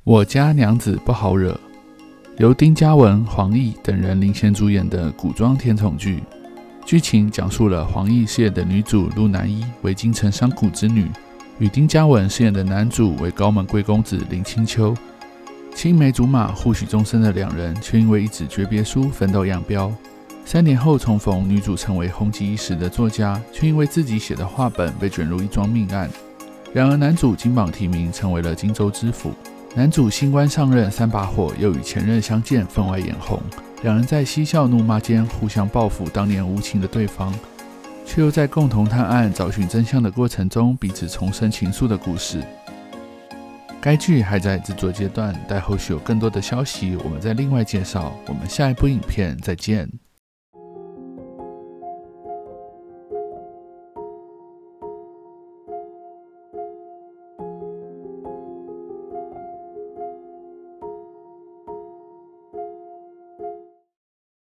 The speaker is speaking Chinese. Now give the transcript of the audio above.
我家娘子不好惹，由丁嘉文、黄奕等人领衔主演的古装甜宠剧。剧情讲述了黄奕饰演的女主陆南一为京城商贾之女，与丁嘉文饰演的男主为高门贵公子林清秋。青梅竹马、互许终身的两人，却因为一纸诀别书分道扬镳。3年后重逢，女主成为红极一时的作家，却因为自己写的话本被卷入一桩命案。然而男主金榜题名，成为了荆州知府。男主新官上任3把火，又与前任相见，分外眼红。两人在嬉笑怒骂间互相报复当年无情的对方，却又在共同探案找寻真相的过程中彼此重生情愫的故事。该剧还在制作阶段，待后续有更多的消息我们再另外介绍。我们下一部影片再见。